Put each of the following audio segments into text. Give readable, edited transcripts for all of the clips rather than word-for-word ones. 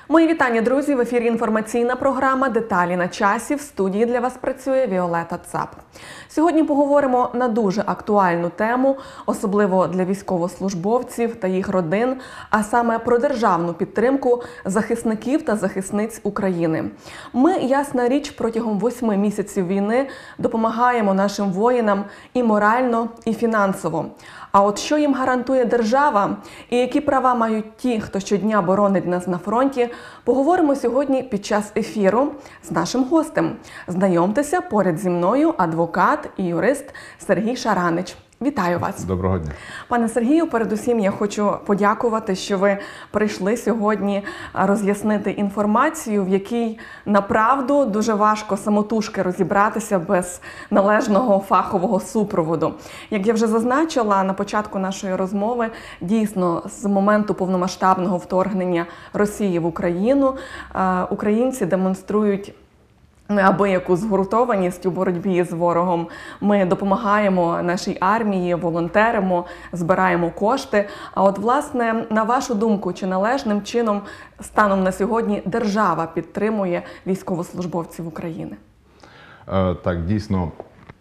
Мої вітання, друзі! В ефірі інформаційна програма «Деталі на часі». В студії для вас працює Віолета Цап. Сьогодні поговоримо на дуже актуальну тему, особливо для військовослужбовців та їх родин, а саме про державну підтримку захисників та захисниць України. Ми, ясна річ, протягом 8 місяців війни допомагаємо нашим воїнам і морально, і фінансово. А от що їм гарантує держава і які права мають ті, хто щодня боронить нас на фронті, поговоримо сьогодні під час ефіру з нашим гостем. Знайомтеся, поряд зі мною адвокат і юрист Сергій Шаранич. Вітаю вас. Доброго дня. Пане Сергію, передусім я хочу подякувати, що ви прийшли сьогодні роз'яснити інформацію, в якій, направду, дуже важко самотужки розібратися без належного фахового супроводу. Як я вже зазначила на початку нашої розмови, дійсно, з моменту повномасштабного вторгнення Росії в Україну українці демонструють неабияку згуртованість у боротьбі з ворогом. Ми допомагаємо нашій армії, волонтеримо, збираємо кошти. А от, власне, на вашу думку, чи належним чином станом на сьогодні держава підтримує військовослужбовців України? Так, дійсно,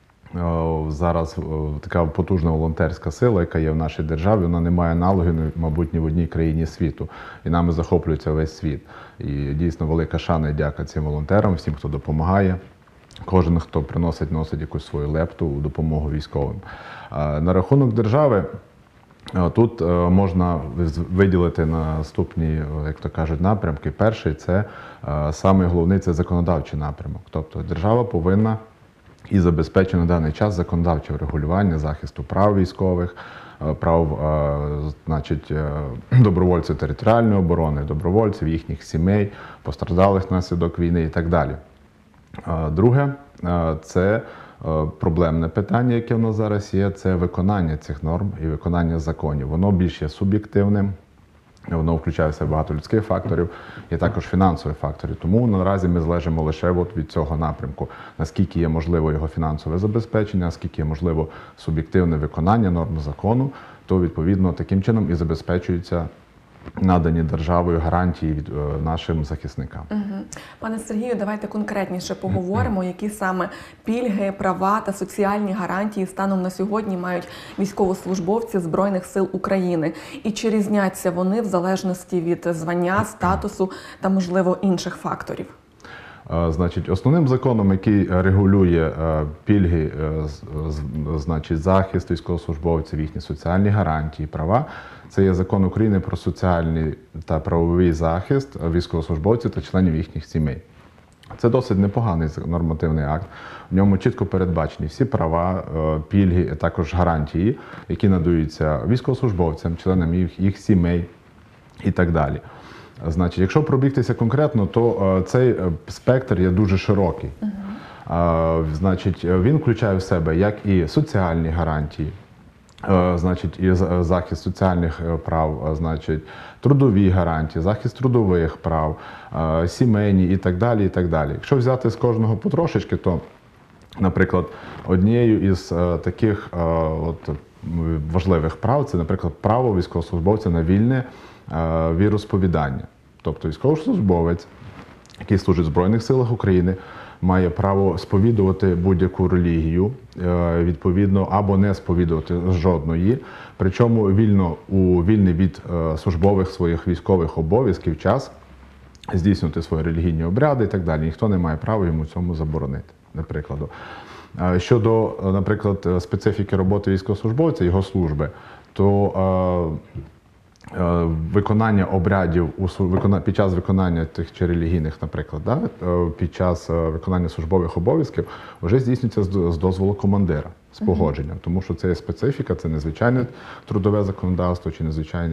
зараз така потужна волонтерська сила, яка є в нашій державі, вона не має аналогів, мабуть, ні в одній країні світу. І нами захоплюється весь світ. І дійсно велика шана і дяка цим волонтерам, всім, хто допомагає. Кожен, хто носить якусь свою лепту у допомогу військовим. На рахунок держави, тут можна виділити наступні, як то кажуть, напрямки. Перший – це саме головний – це законодавчий напрямок. Тобто держава повинна і забезпечує на даний час законодавче врегулювання захисту прав військових, прав, добровольців територіальної оборони, добровольців, їхніх сімей, постраждалих внаслідок війни і так далі. Друге – це проблемне питання, яке в нас зараз є, це виконання цих норм і виконання законів. Воно більш є суб'єктивним, воно включає в себе багато людських факторів і також фінансові фактори. Тому наразі ми залежимо лише від цього напрямку, наскільки є можливо його фінансове забезпечення, наскільки є можливо суб'єктивне виконання норм закону, то відповідно таким чином і забезпечуються надані державою гарантії від нашим захисникам. Пане Сергію, давайте конкретніше поговоримо, які саме пільги, права та соціальні гарантії станом на сьогодні мають військовослужбовці Збройних сил України. І чи різняться вони в залежності від звання, статусу та, можливо, інших факторів? Значить, основним законом, який регулює пільги, захист військовослужбовців, їхні соціальні гарантії, права, це є Закон України про соціальний та правовий захист військовослужбовців та членів їхніх сімей. Це досить непоганий нормативний акт. В ньому чітко передбачені всі права, пільги, а також гарантії, які надаються військовослужбовцям, членам їх сімей і так далі. Значить, якщо пробігтися конкретно, то цей спектр є дуже широкий. Значить, він включає в себе як і соціальні гарантії, значить, і захист соціальних прав, значить, трудові гарантії, захист трудових прав, сімейні і так далі, і так далі. Якщо взяти з кожного потрошечки, то, наприклад, однією із таких важливих прав, це, наприклад, право військовослужбовця на вільне віросповідання. Тобто військовослужбовець, який служить в Збройних силах України, має право сповідувати будь-яку релігію, відповідно, або не сповідувати жодної, причому вільний від службових своїх військових обов'язків час здійснювати свої релігійні обряди і так далі. Ніхто не має права йому цьому заборонити, наприклад. Щодо, наприклад, специфіки роботи військовослужбовця, його служби, то виконання обрядів під час виконання тих чи релігійних, наприклад, під час виконання службових обов'язків вже здійснюється з дозволу командира, з погодженням, тому що це є специфіка, це незвичайне трудове законодавство чи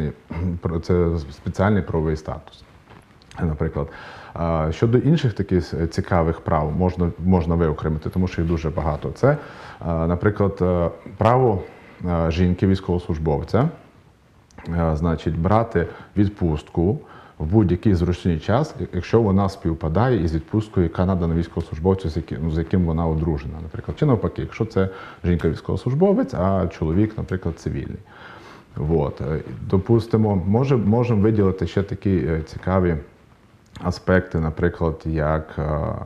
це спеціальний правовий статус. Наприклад, щодо інших таких цікавих прав можна виокремити, тому що їх дуже багато. Це, наприклад, право жінки-військовослужбовця, значить, брати відпустку в будь-який зручний час, якщо вона співпадає із відпусткою, яка надана військовослужбовцю, з яким вона одружена, наприклад. Чи навпаки, якщо це жінка-військовослужбовець, а чоловік, наприклад, цивільний. Допустимо, можемо виділити ще такі цікаві аспекти, наприклад, як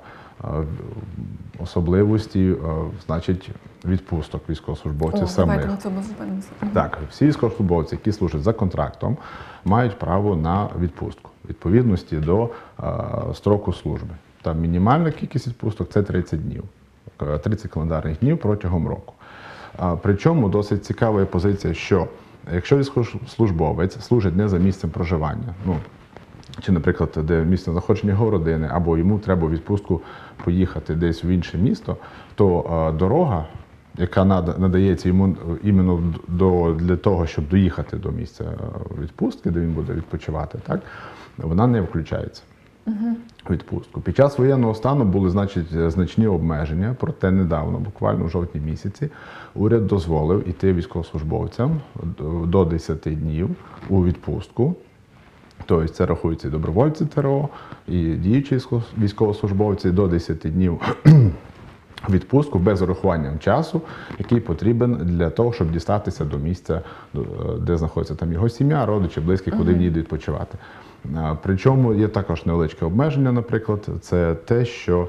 особливості, значить, відпусток військовослужбовців самих. Давайте на цьому зупинимося. Так, всі військовослужбовці, які служать за контрактом, мають право на відпустку в відповідності до строку служби. Там мінімальна кількість відпусток – це 30 днів, 30 календарних днів протягом року. Причому досить цікава є позиція, що якщо військовослужбовець служить не за місцем проживання, чи, наприклад, де місце знаходження його родини, або йому треба у відпустку поїхати десь в інше місто, то дорога, яка надається йому іменно для того, щоб доїхати до місця відпустки, де він буде відпочивати, так, вона не включається в відпустку. Під час воєнного стану були, значні обмеження, проте недавно, буквально в жовтні місяці, уряд дозволив іти військовослужбовцям до 10 днів у відпустку. Тобто це рахуються і добровольці ТРО, і діючі військовослужбовці до 10 днів відпустку без урахування часу, який потрібен для того, щоб дістатися до місця, де знаходиться там його сім'я, родичі, близькі, куди він їде відпочивати. Причому є також невеличке обмеження, наприклад, це те, що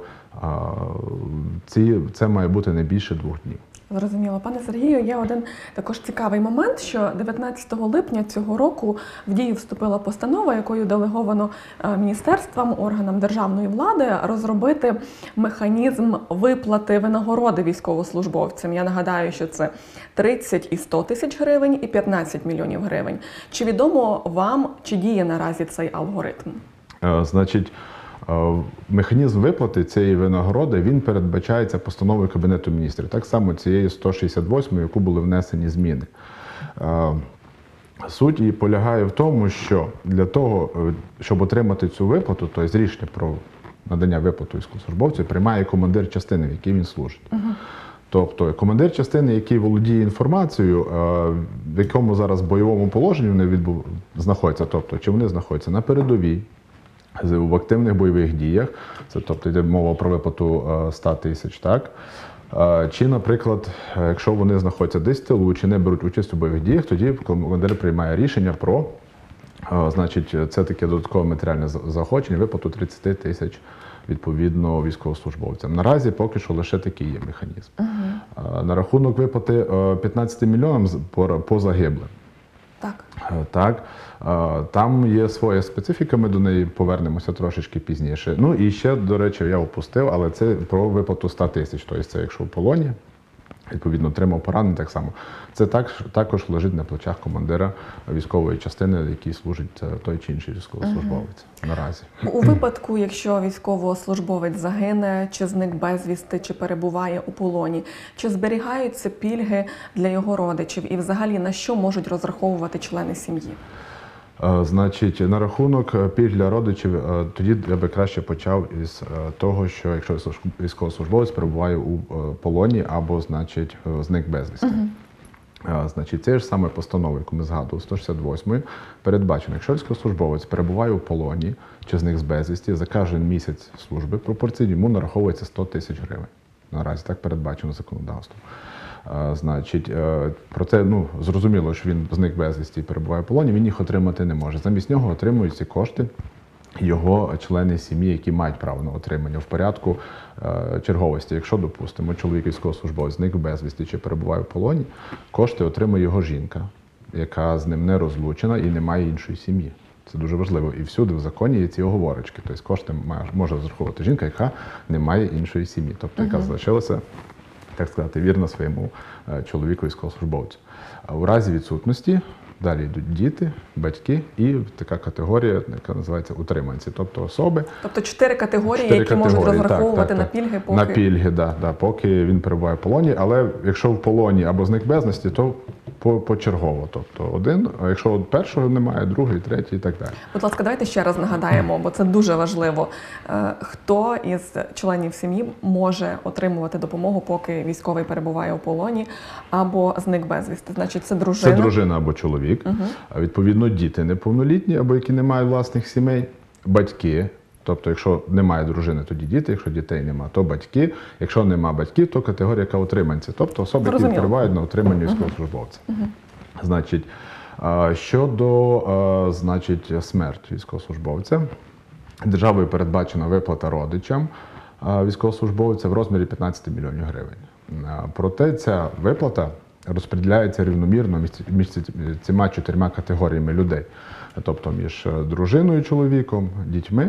це має бути не більше 2 днів. Зрозуміло. Пане Сергію, є один також цікавий момент, що 19 липня цього року в дію вступила постанова, якою делеговано міністерствам, органам державної влади розробити механізм виплати винагороди військовослужбовцям. Я нагадаю, що це 30 і 100 тисяч гривень і 15 мільйонів гривень. Чи відомо вам, чи діє наразі цей алгоритм? Механізм виплати цієї винагороди, він передбачається постановою Кабінету міністрів. Так само цією 168, в яку були внесені зміни. Суть її полягає в тому, що для того, щоб отримати цю виплату, тобто рішення про надання виплати військовослужбовцю, приймає командир частини, в якій він служить. Тобто командир частини, який володіє інформацією, в якому зараз бойовому положенні вони знаходяться, тобто чи вони знаходяться на передовій, в активних бойових діях, це, тобто йде мова про виплату 100 тисяч, так? Чи, наприклад, якщо вони знаходяться десь в тилу, чи не беруть участь у бойових діях, тоді командир приймає рішення про, це таке додаткове матеріальне заохочення, виплату 30 тисяч відповідно військовослужбовцям. Наразі поки що лише такий є механізм. На рахунок виплати 15 мільйонам по загиблим. Так, там є своя специфіка, ми до неї повернемося трошечки пізніше. Ну і ще, до речі, я опустив, але це про виплату 100 тисяч, тобто це якщо в полоні, відповідно, отримав поранення, так само. Це також лежить на плечах командира військової частини, який служить той чи інший військовослужбовець наразі. У випадку, якщо військовослужбовець загине, чи зник безвісти, чи перебуває у полоні, чи зберігаються пільги для його родичів і взагалі на що можуть розраховувати члени сім'ї? На рахунок пільг для родичів, тоді я би краще почав із того, що якщо військовослужбовець перебуває у полоні або, зник безвісти. Цією ж саме постановою, яку ми згадували, 168, передбачено, якщо військовослужбовець перебуває у полоні чи зник безвісті, за кожен місяць служби пропорційно йому нараховується 100 тисяч гривень. Наразі так передбачено законодавством. Проте, зрозуміло, що він зник безвісті і перебуває в полоні, він їх отримати не може. Замість нього отримують ці кошти його члени сім'ї, які мають право на отримання в порядку черговості. Якщо, допустимо, чоловік військовослужбовець зник безвісті чи перебуває в полоні, кошти отримує його жінка, яка з ним не розлучена і не має іншої сім'ї. Це дуже важливо. І всюди в законі є ці оговорочки. Тобто кошти може розраховувати жінка, яка не має іншої сім'ї, тобто яка залишилася, так сказати, вірна своєму чоловіку військовослужбовцю. А у разі відсутності далі йдуть діти, батьки і така категорія, яка називається утриманці, тобто особи. Тобто 4 категорії, які можуть розраховувати на пільги, поки... На пільги, поки він перебуває в полоні, але якщо в полоні або зник безвісті, то почергово. Тобто один, а якщо першого немає, другий, третій і так далі. Будь ласка, давайте ще раз нагадаємо, бо це дуже важливо. Хто із членів сім'ї може отримувати допомогу, поки військовий перебуває у полоні або зник безвісти? Це дружина? Це дружина або чоловік. А відповідно, діти неповнолітні або які не мають власних сімей, батьки. Тобто, якщо немає дружини, тоді діти, якщо дітей немає, то батьки. Якщо немає батьків, то категорія, яка утриманці. Тобто особи, які перебувають на утриманні військовослужбовця. Щодо смерті військовослужбовця, державою передбачена виплата родичам військовослужбовця в розмірі 15 мільйонів гривень. Проте ця виплата розподіляється рівномірно між цими 4 категоріями людей, тобто між дружиною, чоловіком, дітьми,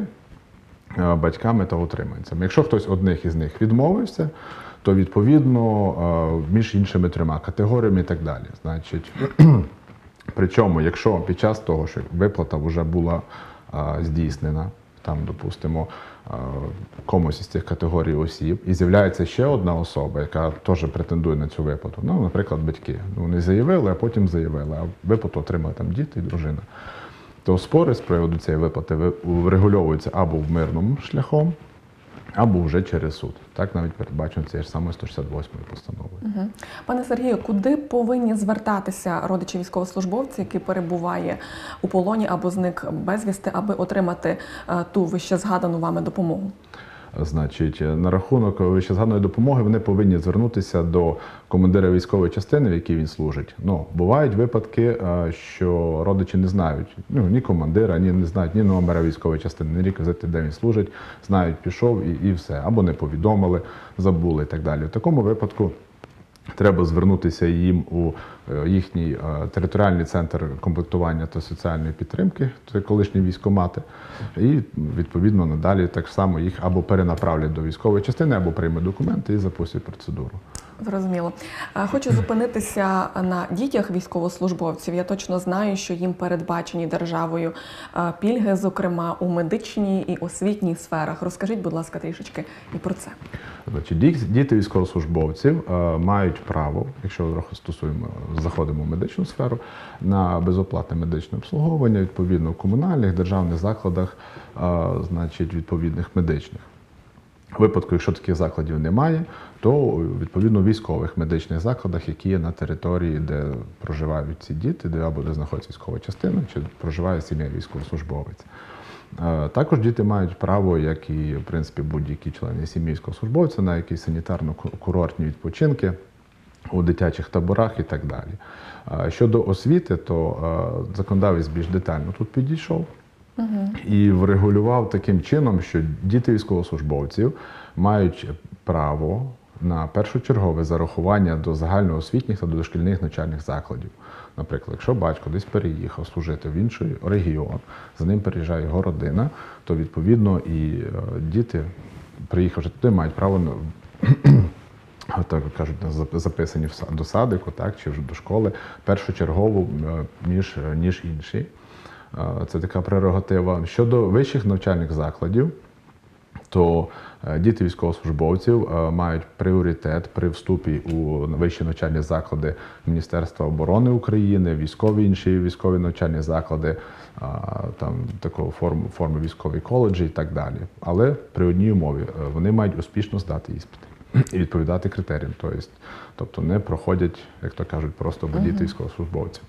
батьками та утриманцями. Якщо хтось одних із них відмовився, то відповідно між іншими 3 категоріями і так далі. Значить, причому, якщо під час того, що виплата вже була здійснена, там, допустимо, комусь із цих категорій осіб, і з'являється ще одна особа, яка теж претендує на цю виплату, ну, наприклад, батьки. Вони заявили, а потім заявили, а виплату отримали там діти і дружина. То спори з приводу цієї виплати врегульовуються або в мирному шляхом, або вже через суд. Так навіть передбачено цією ж самою 168 постановою. Пане Сергію, куди повинні звертатися родичі військовослужбовця, який перебуває у полоні або зник безвісти, аби отримати ту вище згадану вами допомогу? Значить, на рахунок вищезгаданої допомоги вони повинні звернутися до командира військової частини, в якій він служить. Ну, бувають випадки, що родичі не знають ні командира, ні не знають ні номера військової частини, ні реквізити, де він служить, знають, пішов і все. Або не повідомили, забули і так далі. В такому випадку треба звернутися їм у їхній територіальний центр комплектування та соціальної підтримки, це колишні військкомати, і відповідно надалі так само їх або перенаправлять до військової частини, або приймуть документи і запустять процедуру. Зрозуміло. Хочу зупинитися на дітях військовослужбовців. Я точно знаю, що їм передбачені державою пільги, зокрема у медичній і освітній сферах. Розкажіть, будь ласка, трішечки і про це. Значить, діти військовослужбовців мають право, якщо заходимо в медичну сферу, на безоплатне медичне обслуговування, відповідно в комунальних, державних закладах, значить, відповідних медичних. У випадку, якщо таких закладів немає, то відповідно в військових медичних закладах, які є на території, де проживають ці діти, де знаходиться військова частина, чи проживає сім'я військовослужбовець. Також діти мають право, як і в принципі будь-які члени сім'ї військовослужбовця, на якісь санітарно-курортні відпочинки у дитячих таборах і так далі. Щодо освіти, то законодавець більш детально тут підійшов. І врегулював таким чином, що діти військовослужбовців мають право на першочергове зарахування до загальноосвітніх та дошкільних навчальних закладів. Наприклад, якщо батько десь переїхав служити в інший регіон, за ним переїжджає його родина, то відповідно і діти, приїхавши туди, мають право на, так кажуть, записані до садику, так, чи вже до школи, першочергову, ніж інші. Це така прерогатива. Щодо вищих навчальних закладів, то діти військовослужбовців мають пріоритет при вступі у вищі навчальні заклади Міністерства оборони України, інші військові навчальні заклади, там такого форми військові коледжі і так далі. Але при одній умові – вони мають успішно здати іспити і відповідати критеріям. Тобто не проходять, як то кажуть, просто бо діти військовослужбовців.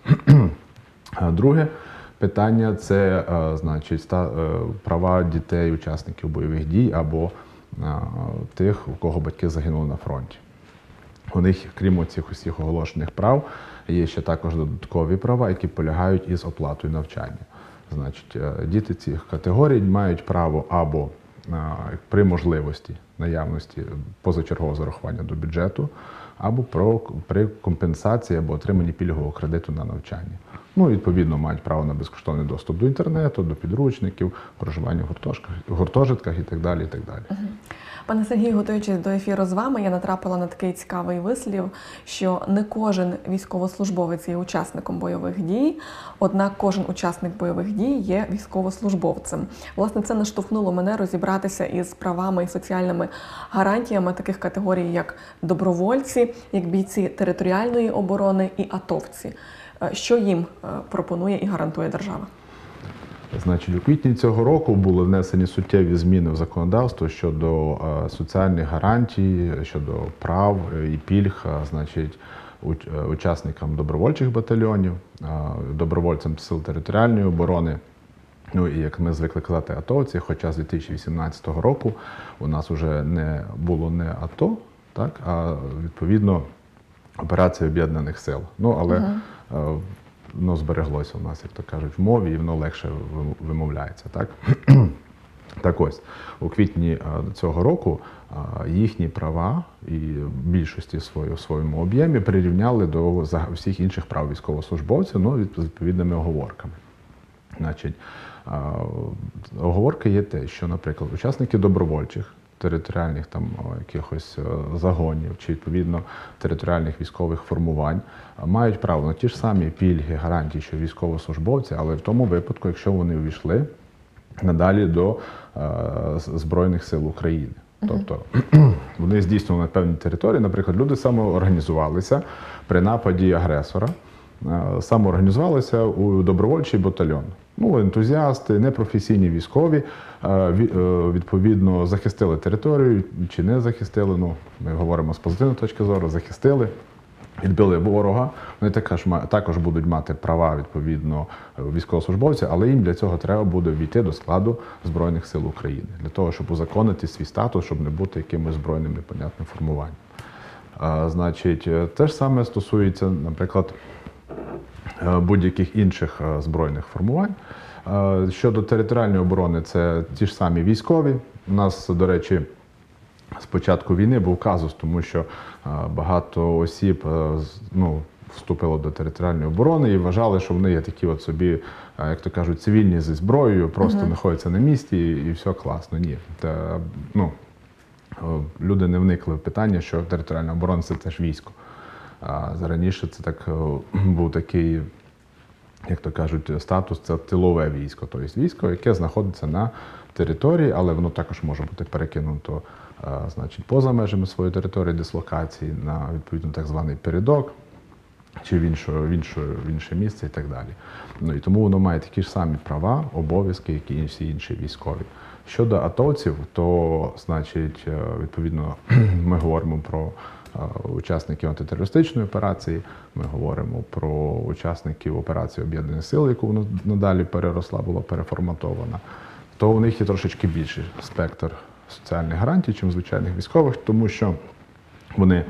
Друге питання – це, значить, права дітей, учасників бойових дій або тих, у кого батьки загинули на фронті. У них, крім цих усіх оголошених прав, є ще також додаткові права, які полягають із оплатою навчання. Значить, діти цих категорій мають право або при можливості наявності позачергового зарахування до бюджету, або при компенсації або отриманні пільгового кредиту на навчання. Ну, відповідно, мають право на безкоштовний доступ до інтернету, до підручників, проживання в гуртожитках і так далі, і так далі. Пане Сергію, готуючись до ефіру з вами, я натрапила на такий цікавий вислів, що не кожен військовослужбовець є учасником бойових дій, однак кожен учасник бойових дій є військовослужбовцем. Власне, це наштовхнуло мене розібратися із правами і соціальними гарантіями таких категорій, як добровольці, як бійці територіальної оборони і атовці. Що їм пропонує і гарантує держава? Значить, у квітні цього року були внесені суттєві зміни в законодавство щодо соціальних гарантій, щодо прав і пільг, значить, учасникам добровольчих батальйонів, добровольцям сил територіальної оборони. Ну і, як ми звикли казати, атовці, хоча з 2018 року у нас вже не було не АТО, так, а відповідно операція Об'єднаних сил. Ну, але воно збереглося у нас, як то кажуть, в мові, і воно легше вимовляється, так? Так ось, у квітні цього року їхні права і в більшості в своєму об'ємі прирівняли до всіх інших прав військовослужбовців, ну, з відповідними оговорками. Значить, оговорка є те, що, наприклад, учасники добровольчих, територіальних там якихось загонів чи, відповідно, територіальних військових формувань мають право на ті ж самі пільги, гарантії, що військовослужбовці, але в тому випадку, якщо вони увійшли надалі до Збройних сил України. Тобто вони здійснювали на певній території, наприклад, люди самоорганізувалися при нападі агресора, самоорганізувалися у добровольчий батальйон. Ну, ентузіасти, непрофесійні військові, відповідно, захистили територію чи не захистили, ну, ми говоримо з позитивної точки зору, захистили, відбили ворога, вони також будуть мати права, відповідно, військовослужбовці, але їм для цього треба буде війти до складу Збройних сил України, для того, щоб узаконити свій статус, щоб не бути якимось збройним непонятним формуванням. Значить, те ж саме стосується, наприклад, будь-яких інших збройних формувань. Щодо територіальної оборони, це ті ж самі військові. У нас, до речі, з початку війни був казус, тому що багато осіб вступило до територіальної оборони і вважали, що вони є такі от собі, як то кажуть, цивільні зі зброєю, просто знаходяться на місці і все класно. Ні. Люди не вникли в питання, що територіальна оборона – це теж військо. Раніше це так був такий, як то кажуть, статус – це тилове військо. Тобто військо, яке знаходиться на території, але воно також може бути перекинуто, значить, поза межами своєї території дислокації на, відповідно, так званий передок чи в інше місце і так далі. Ну, і тому воно має такі ж самі права, обов'язки, як і всі інші військові. Щодо атовців, то, значить, відповідно, ми говоримо про учасників антитерористичної операції, ми говоримо про учасників операції Об'єднаних сил, яку надалі переросла, була переформатована, то у них є трошечки більший спектр соціальних гарантій, чим звичайних військових, тому що вони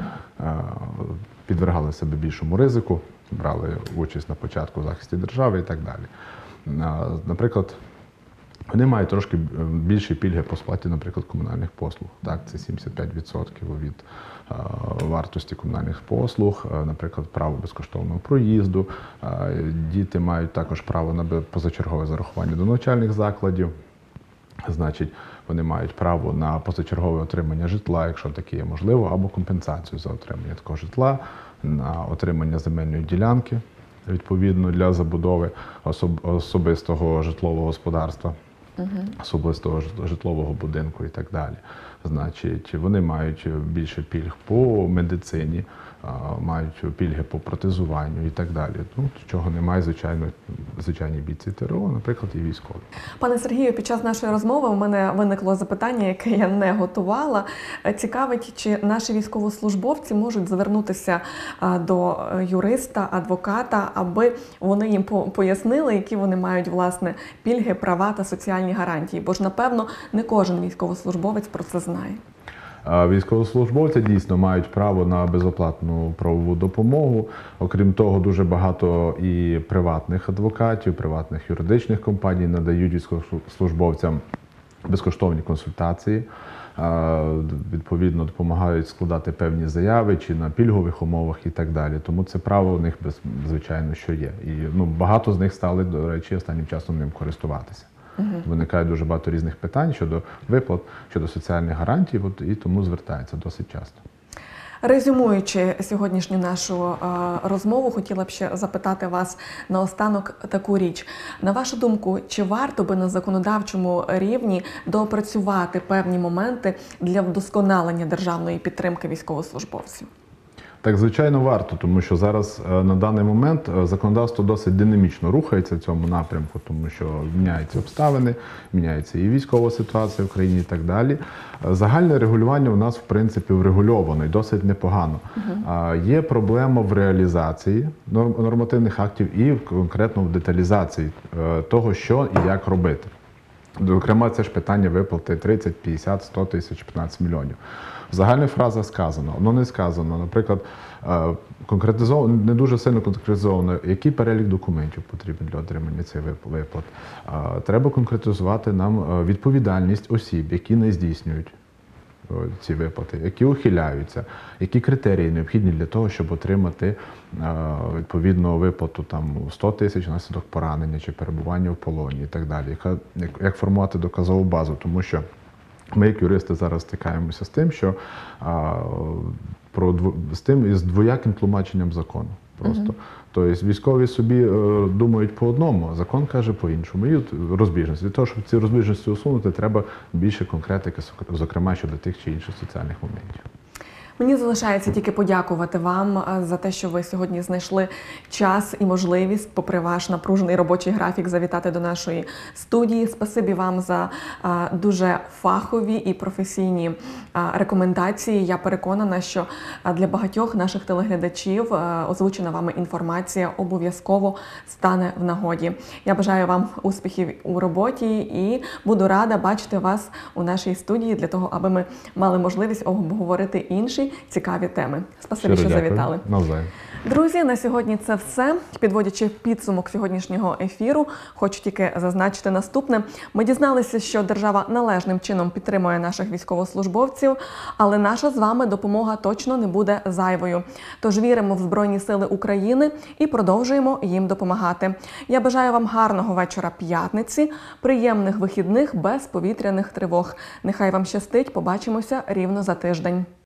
підвергали себе більшому ризику, брали участь на початку в захисті держави і так далі. Наприклад, вони мають трошки більші пільги по сплаті, наприклад, комунальних послуг. Так, це 75% від вартості комунальних послуг, наприклад, право безкоштовного проїзду. Діти мають також право на позачергове зарахування до навчальних закладів. Значить, вони мають право на позачергове отримання житла, якщо таке є можливо, або компенсацію за отримання такого житла, на отримання земельної ділянки, відповідно, для забудови особистого житлового господарства, особистого житлового будинку і так далі. Значить, вони мають більше пільг по медицині, мають пільги по протезуванню і так далі. Ну, чого немає, звичайні бійці ТРО, наприклад, і військові. Пане Сергію, під час нашої розмови у мене виникло запитання, яке я не готувала. Цікавить, чи наші військовослужбовці можуть звернутися до юриста, адвоката, аби вони їм пояснили, які вони мають, власне, пільги, права та соціальні гарантії. Бо ж, напевно, не кожен військовослужбовець про це знає. Військовослужбовці дійсно мають право на безоплатну правову допомогу. Окрім того, дуже багато і приватних адвокатів, приватних юридичних компаній надають військовослужбовцям безкоштовні консультації, відповідно допомагають складати певні заяви чи на пільгових умовах і так далі. Тому це право у них, звичайно, що є. І багато з них стали, до речі, останнім часом ним користуватися. Виникає дуже багато різних питань щодо виплат, щодо соціальних гарантій, і тому звертаються досить часто. Резюмуючи сьогоднішню нашу розмову, хотіла б ще запитати вас наостанок таку річ. На вашу думку, чи варто би на законодавчому рівні доопрацювати певні моменти для вдосконалення державної підтримки військовослужбовців? Так, звичайно, варто, тому що зараз на даний момент законодавство досить динамічно рухається в цьому напрямку, тому що міняються обставини, міняється і військова ситуація в країні і так далі. Загальне регулювання у нас, в принципі, врегульовано і досить непогано. Є проблема в реалізації нормативних актів і конкретно в деталізації того, що і як робити. Зокрема, це ж питання виплати 30, 50, 100 тисяч, 15 мільйонів. В загальних фразах сказано, воно не сказано. Наприклад, конкретизовано, не дуже сильно конкретизовано, який перелік документів потрібен для отримання цих виплат. Треба конкретизувати нам відповідальність осіб, які не здійснюють ці виплати, які ухиляються, які критерії необхідні для того, щоб отримати відповідну виплату там 100 тисяч внаслідок поранення чи перебування в полоні і так далі. Як формувати доказову базу, тому що ми, як юристи, зараз стикаємося з тим, що із двояким тлумаченням закону. Просто. Тобто військові собі думають по одному, а закон каже по-іншому. І розбіжності. Для того, щоб ці розбіжності усунути, треба більше конкретики, зокрема, щодо тих чи інших соціальних моментів. Мені залишається тільки подякувати вам за те, що ви сьогодні знайшли час і можливість, попри ваш напружений робочий графік, завітати до нашої студії. Спасибі вам за дуже фахові і професійні рекомендації. Я переконана, що для багатьох наших телеглядачів озвучена вами інформація обов'язково стане в нагоді. Я бажаю вам успіхів у роботі і буду рада бачити вас у нашій студії для того, аби ми мали можливість обговорити інші цікаві теми. Спасибі, що завітали. Навзаєм. Друзі, на сьогодні це все. Підводячи підсумок сьогоднішнього ефіру, хочу тільки зазначити наступне. Ми дізналися, що держава належним чином підтримує наших військовослужбовців, але наша з вами допомога точно не буде зайвою. Тож віримо в Збройні Сили України і продовжуємо їм допомагати. Я бажаю вам гарного вечора п'ятниці, приємних вихідних без повітряних тривог. Нехай вам щастить, побачимося рівно за тиждень.